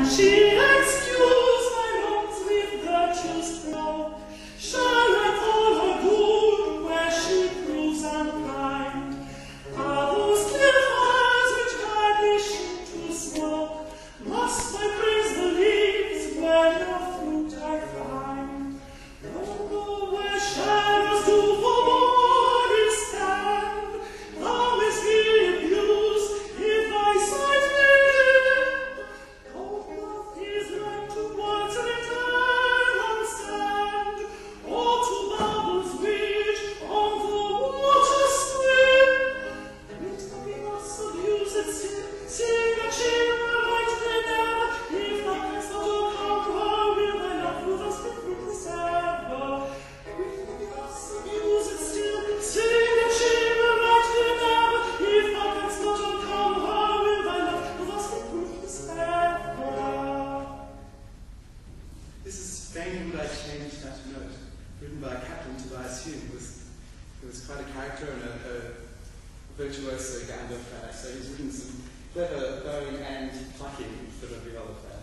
virtuoso kind of so he's written some clever bowing and plucking for the viola player.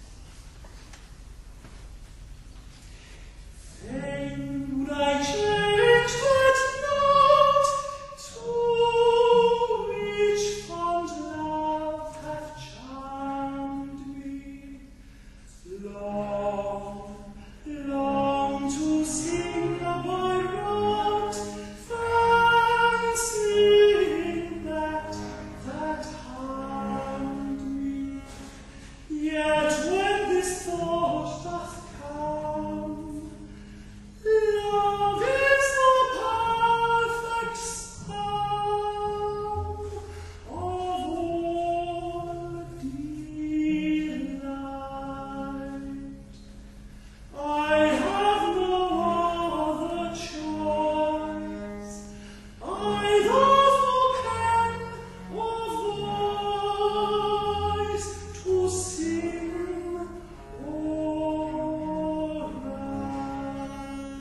Then would I change that note to which fond love hath charmed me, long, long to sing a Baroque fancy that harmed me. Yet when this thought doth come, love is the perfect sum of all delight. I have no other choice, either for pen or voice, to sing or write.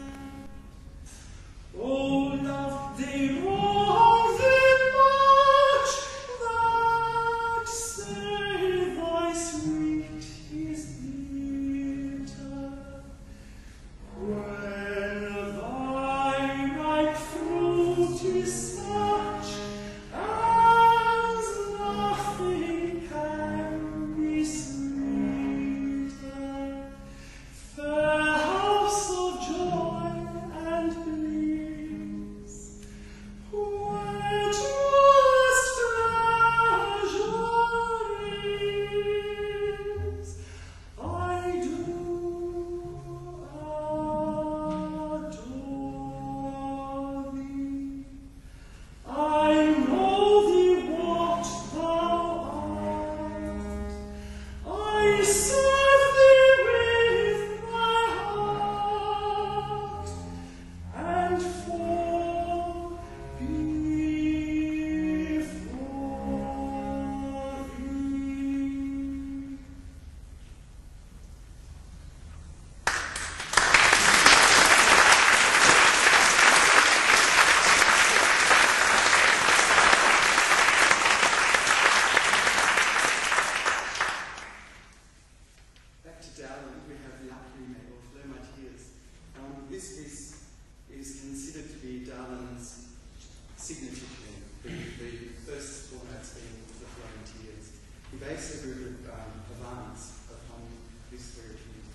Oh, love, they wrong thee much that say thy sweet is bitter, when thy ripe fruit is such as nothing can be sweeter. Fair house of joy and bliss, where truest treasure is, I do adore thee. I know thee what thou art, I serve thee with my heart, and fall before thee. Back to Dowland, we have Lacrime or Flow My Tears. This piece is considered to be Dowland's signature tune, the first four notes being the flowing tears. He based a group of Havans upon this very tune.